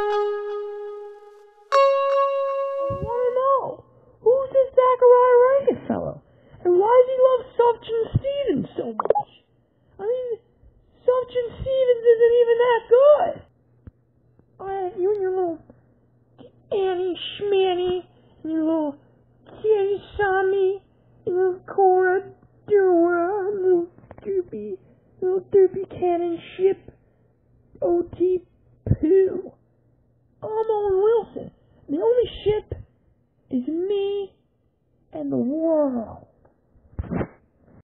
I want to know, who's this Zachariah Rankin fellow? And why does he love Sufjan Stevens so much? I mean, Sufjan Stevens isn't even that good. Alright, you and your little Annie Schmanny, and your little Kenny Sammy, and your Cora Dura, little doopy cannon ship, OT Pooh. I'm Owen Wilson.